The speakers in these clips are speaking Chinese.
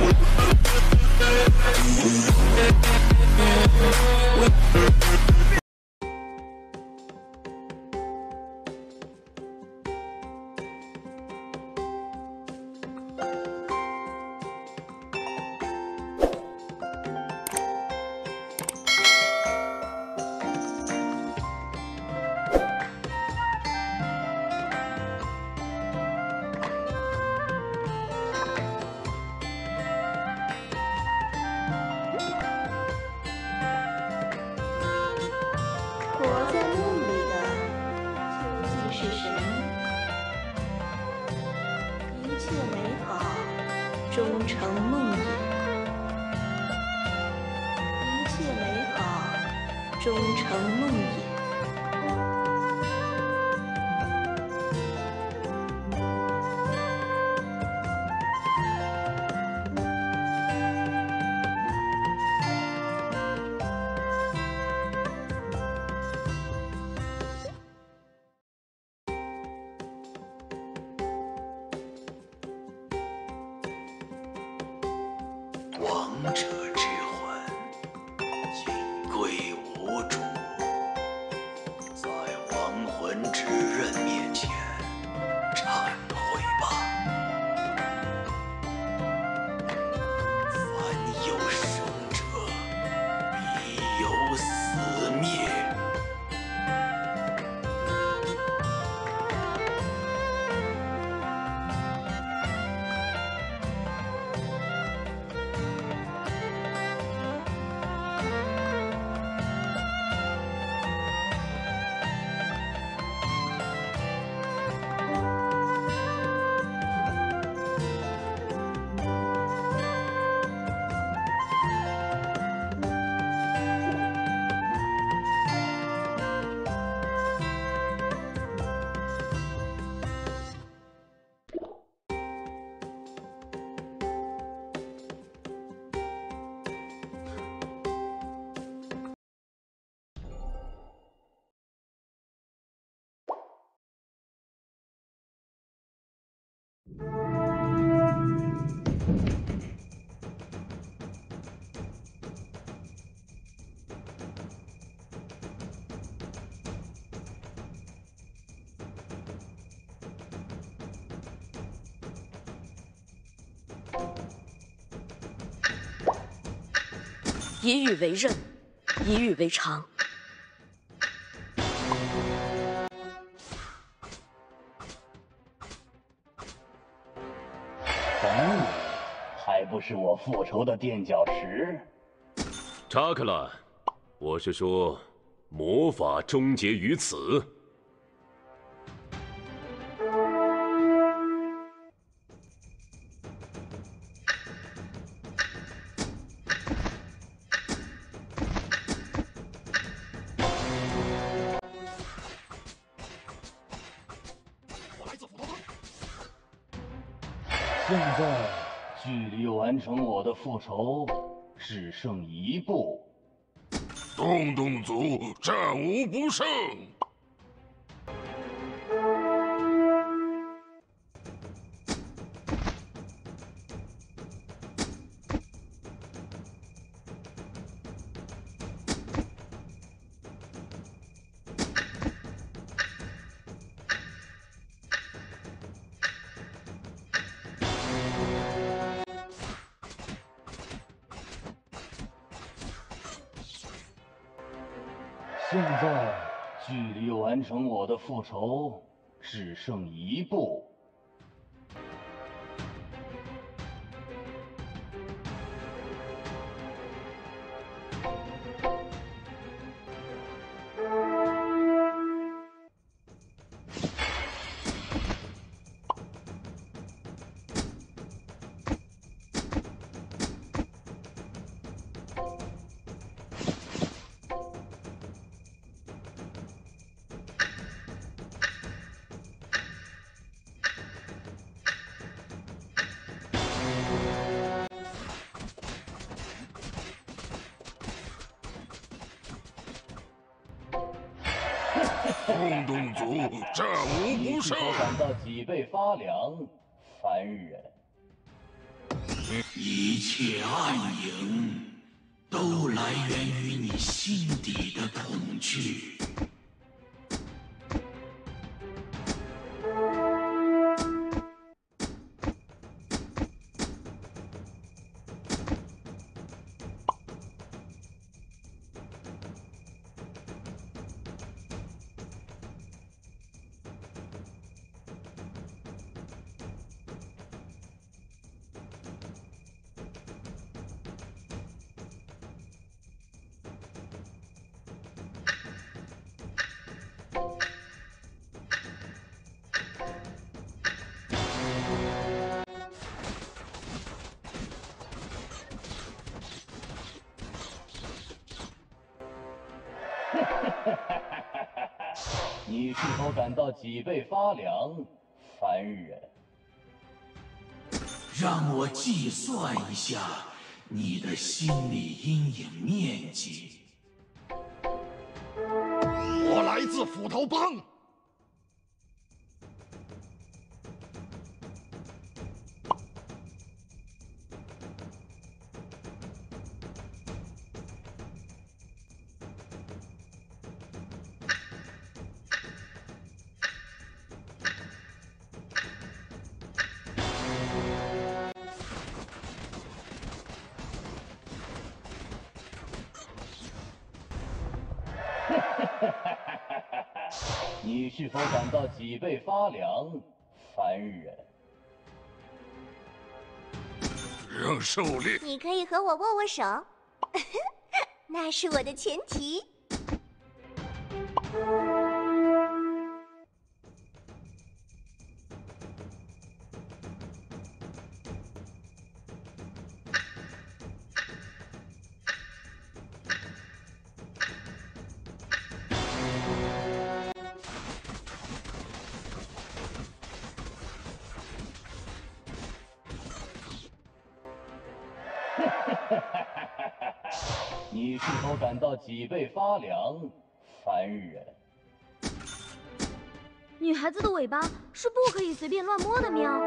终成梦魇，一切美好终成梦魇。 王者之魂，尽归无主，在亡魂之刃面前忏悔吧。凡有生者，必有死灭。 以羽为刃，以羽为常。 还不是我复仇的垫脚石。 查克拉，我是说，魔法终结于此。 现在距离完成我的复仇只剩一步。 东洞族战无不胜。 现在距离完成我的复仇只剩一步。 东洞族战无不胜。 你是否感到脊背发凉，凡人？ 一切暗影都来源于你心底的恐惧。 你是否感到脊背发凉，凡人？ 让我计算一下你的心理阴影面积。 我来自斧头帮。 你是否感到脊背发凉，凡人？ 让狩猎。 你可以和我握握手，那是我的前提。 你是否感到脊背发凉，凡人？ 女孩子的尾巴是不可以随便乱摸的，喵。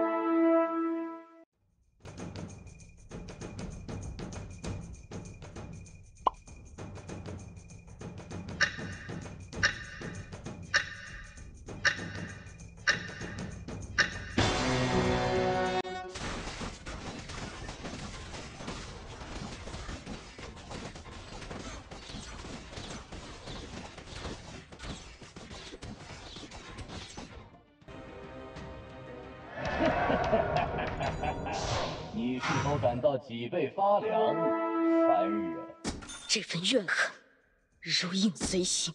你是否感到脊背发凉，凡人？ 这份怨恨如影随形。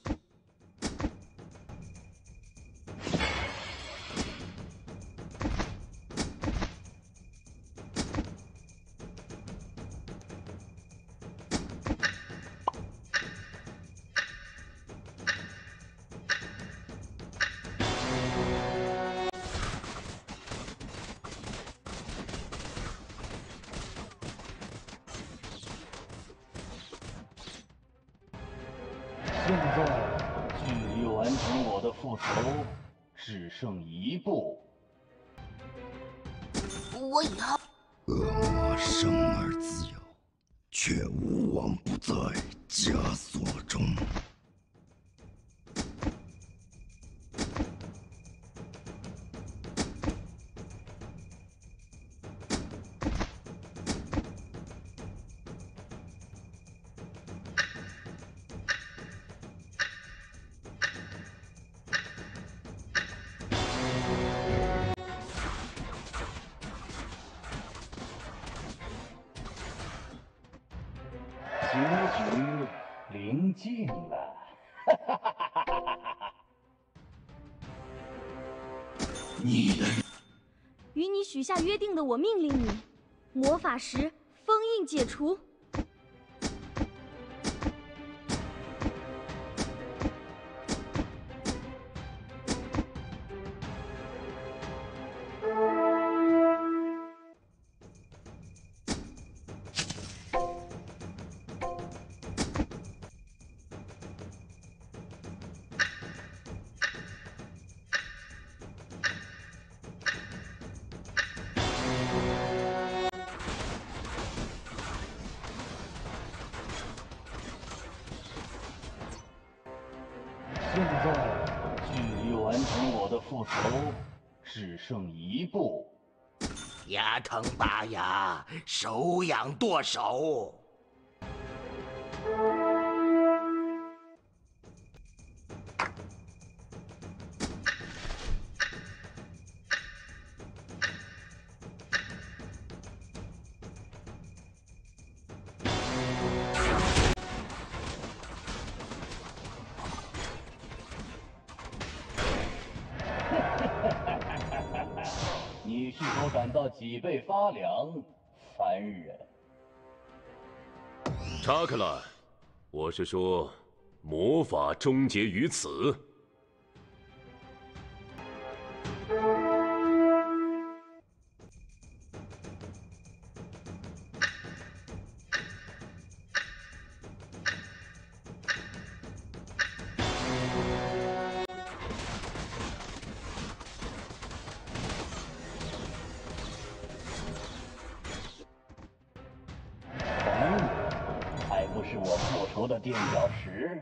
现在距离完成我的复仇只剩一步。 我以后恶魔生而自由，却无往不在枷锁中。 结局临近了， 你的与你许下约定的，我命令你，魔法石封印解除。 复仇只剩一步。 牙疼拔牙，手痒剁手。 你是否感到脊背发凉，凡人？ 查克拉，我是说，魔法终结于此。 还不是我复仇的垫脚石。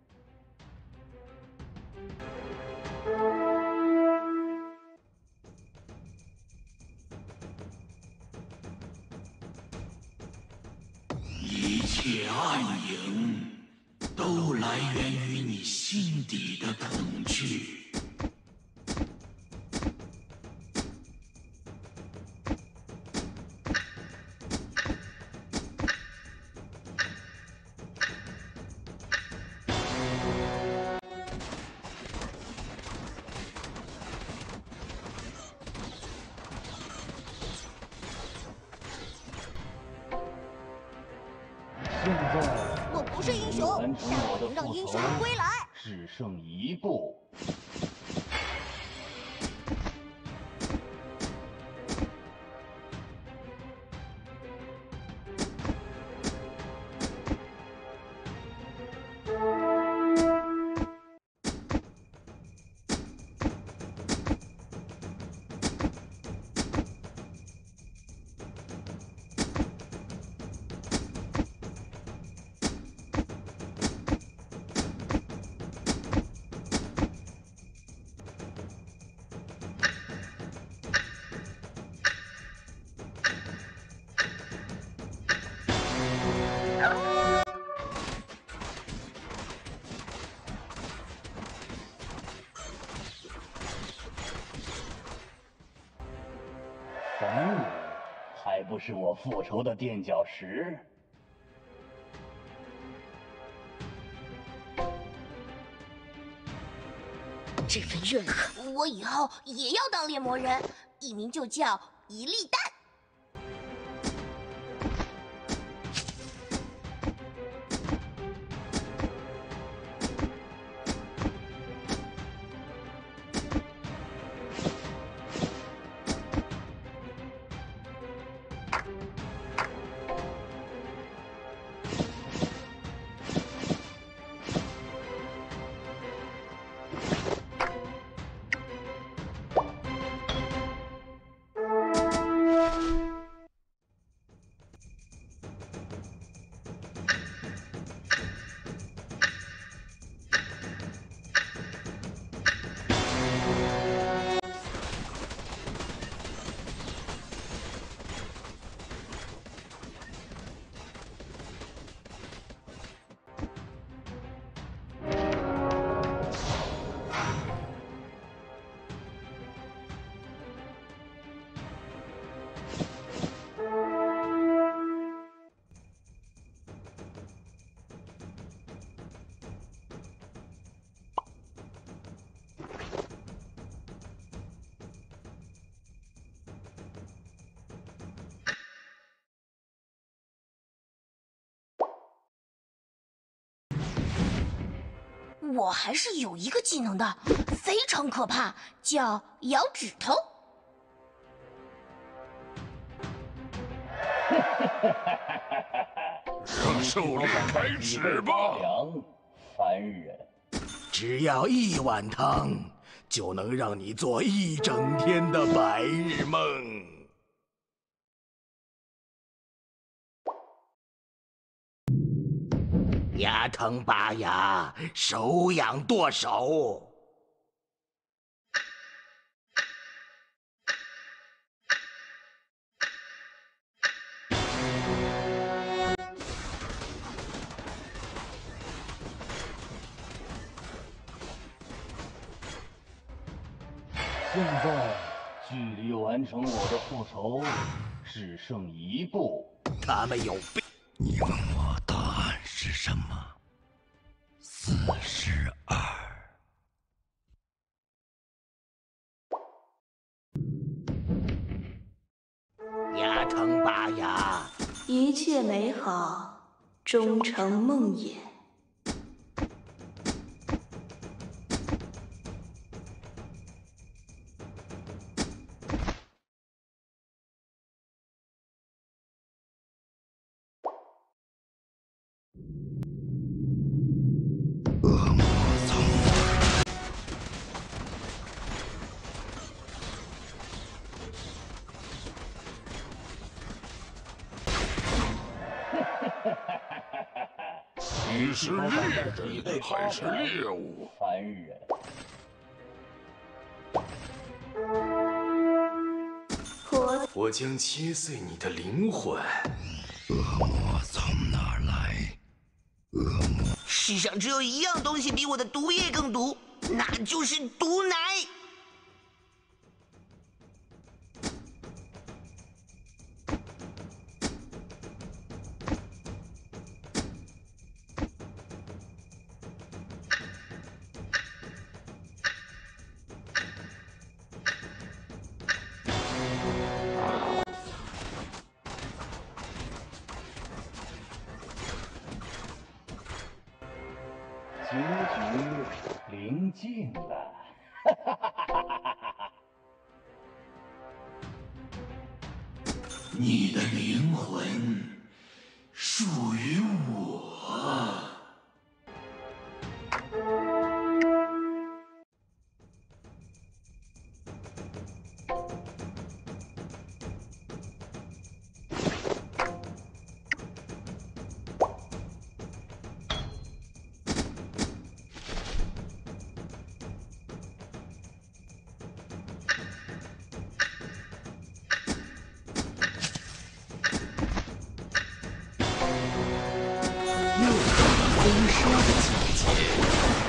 一切暗影都来源于你心底的恐惧。 现在， 我不是英雄， 完成我的但我能让复仇英雄归来。 只剩一步。凡人，还不是我复仇的垫脚石。 这份怨恨， 我以后也要当猎魔人，艺名就叫一粒蛋。我还是有一个技能的，非常可怕，叫咬指头。 让狩猎开始吧！ 凡人， 只要一碗汤，就能让你做一整天的白日梦。牙疼拔牙，手痒剁手。 现在距离完成我的复仇只剩一步。 他们有病！ 你问我答案是什么？42。 牙疼拔牙， 一切美好终成梦魇。 恶魔从你是猎人还是猎物？ 残忍！ 我将切碎你的灵魂。 恶魔从哪儿来？恶魔。 世上只有一样东西比我的毒液更毒，那就是毒奶。 结局临近了。 你的灵魂属于我。 丰收的季节。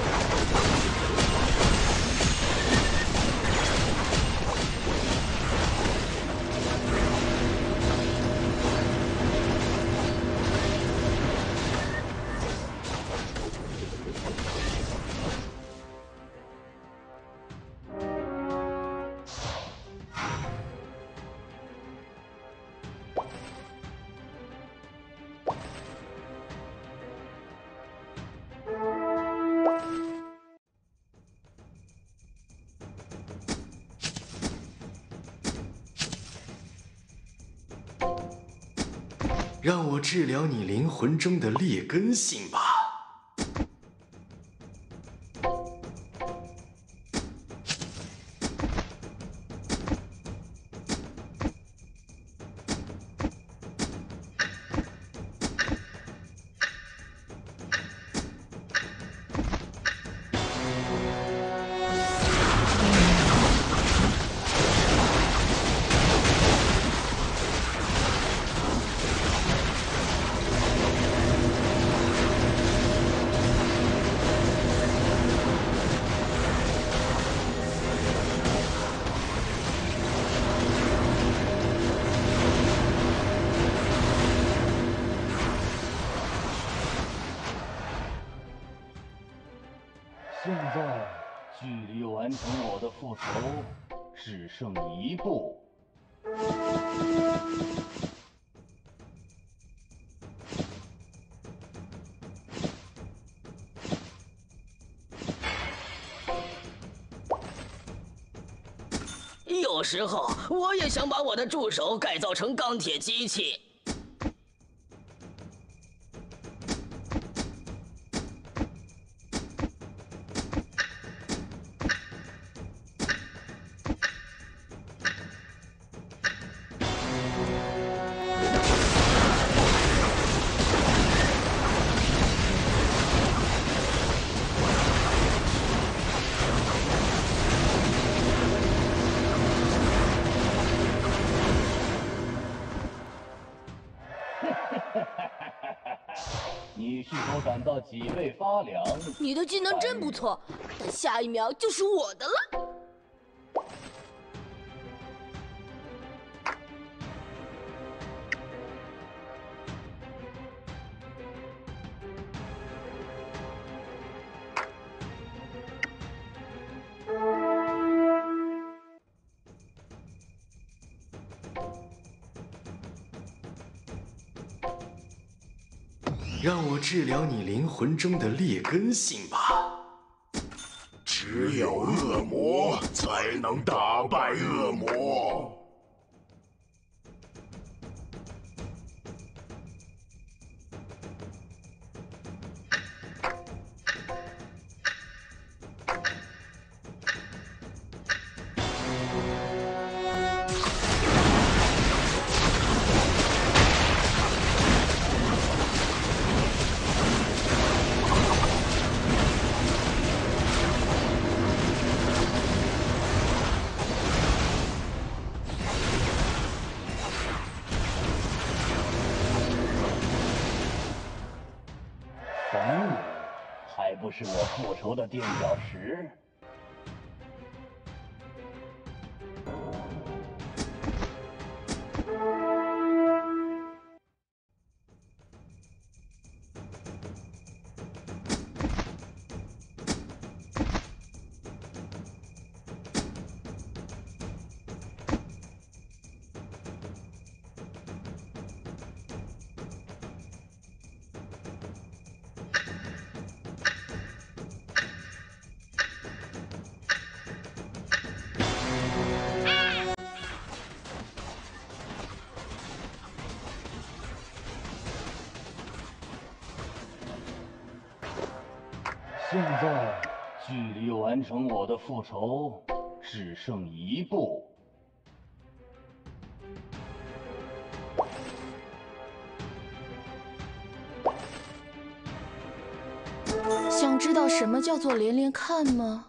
让我治疗你灵魂中的劣根性吧。 现在距离完成我的复仇只剩一步。 有时候我也想把我的助手改造成钢铁机器。 你是否感到脊背发凉？ 你的技能真不错，但下一秒就是我的了。 让我治疗你灵魂中的劣根性吧。 只有恶魔才能打败恶魔。 本武还不是我复仇的垫脚石。现在距离完成我的复仇只剩一步。 想知道什么叫做连连看吗？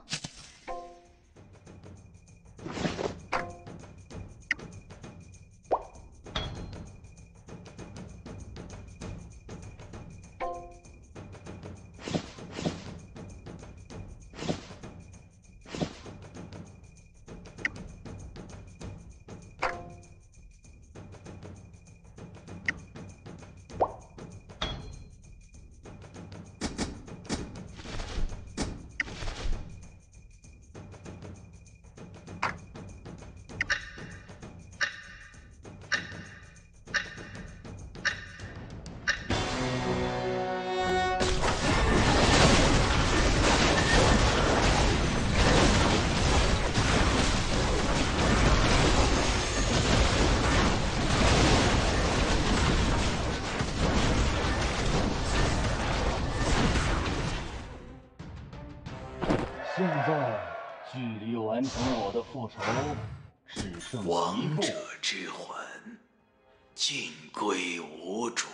现在距离完成我的复仇只剩一步。 王者之魂，尽归无主。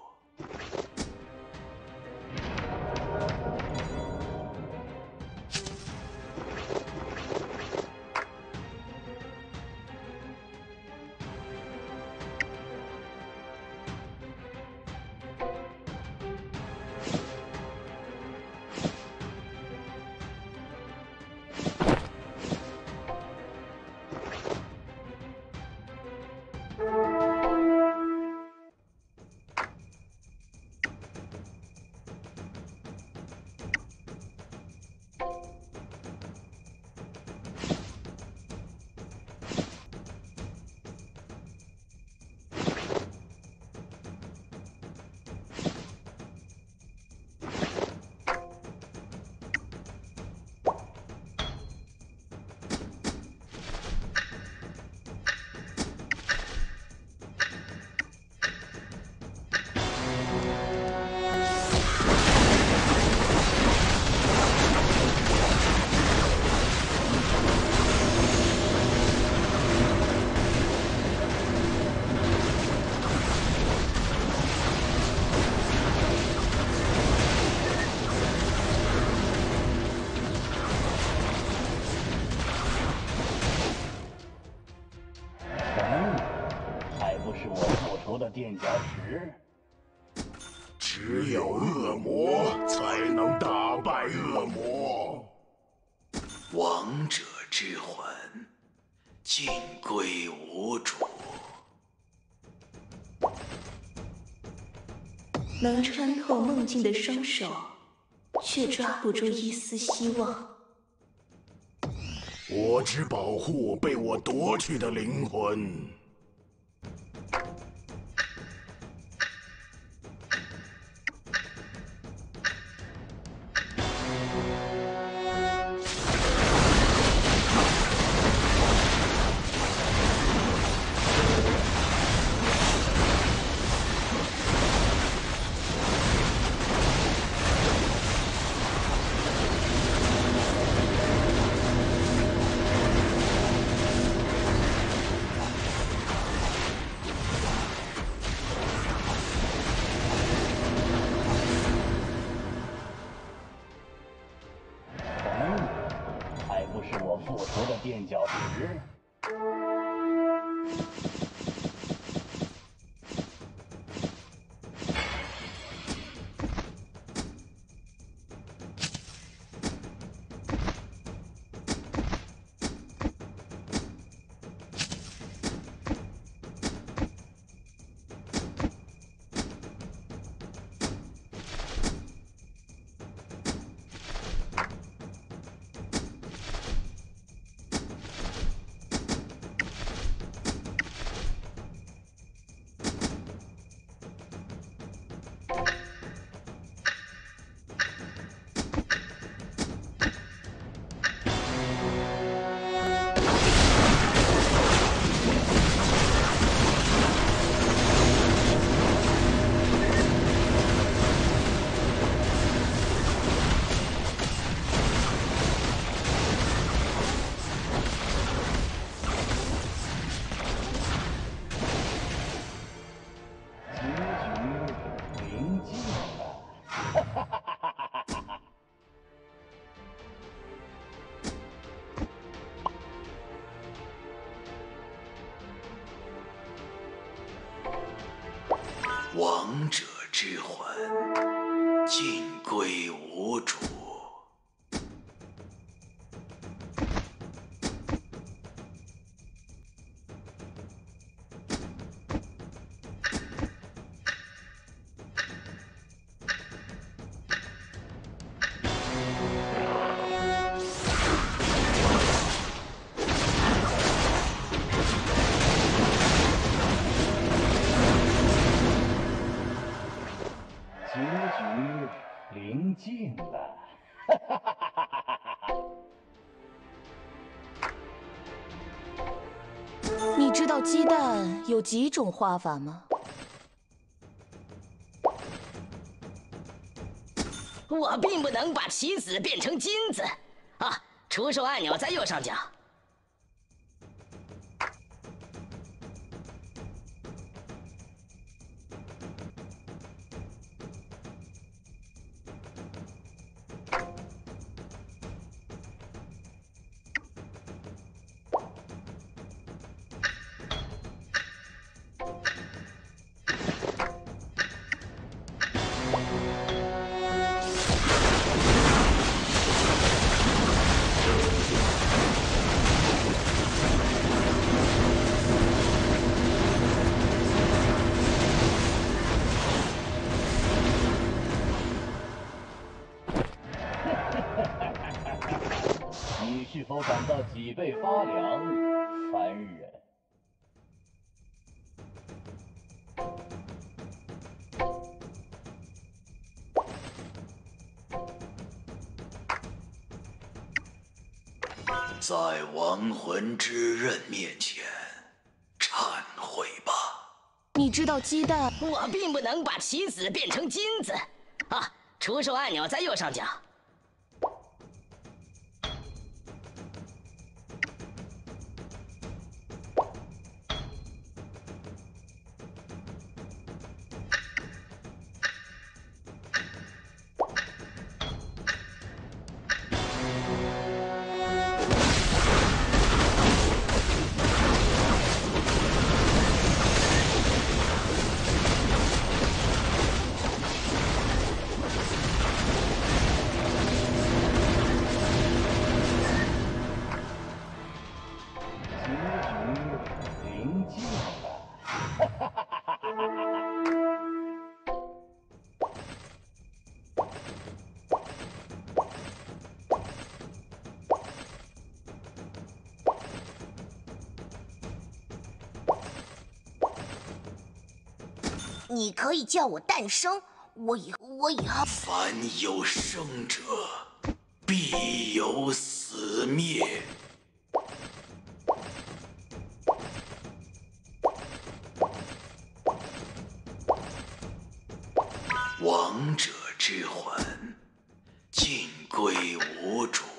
的垫脚石。 只有恶魔才能打败恶魔。 王者之魂，尽归无主。 能穿透梦境的双手，却抓不住一丝希望。 我只保护被我夺去的灵魂。 王者之魂，尽归无主。 结局临近了， 你知道鸡蛋有几种画法吗？ 我并不能把棋子变成金子。啊，出手按钮在右上角。 你是否感到脊背发凉，凡人？ 在亡魂之刃面前，忏悔吧。 你知道鸡蛋？ 我并不能把棋子变成金子。啊，出手按钮在右上角。 临近了， 你可以叫我诞生，我以后。 凡有生者，必有死灭。王者之魂，尽归无主。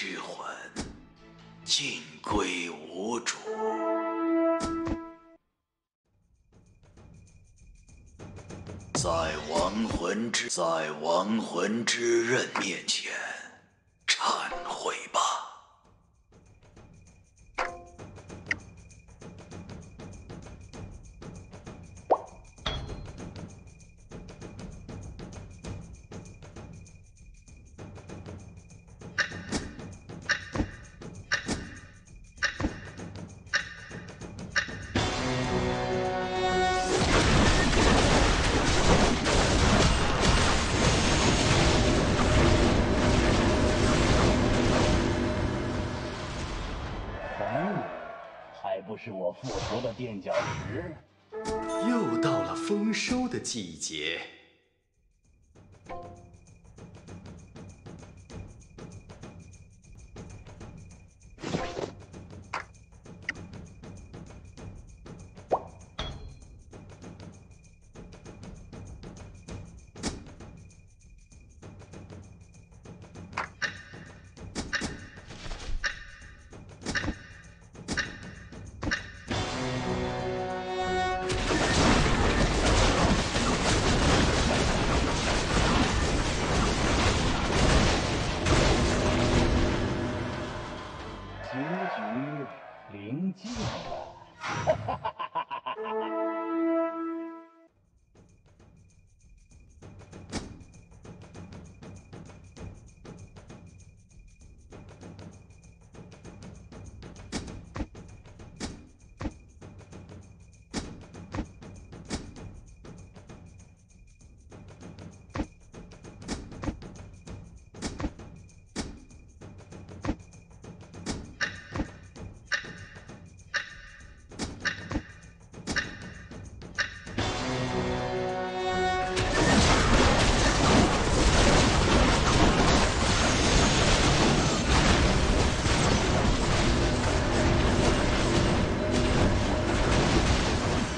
之魂尽归无主。在亡魂之刃面前忏悔吧。 还不是我复仇的垫脚石。 又到了丰收的季节。 结局临近了。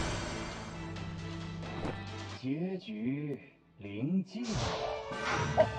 结局临近了。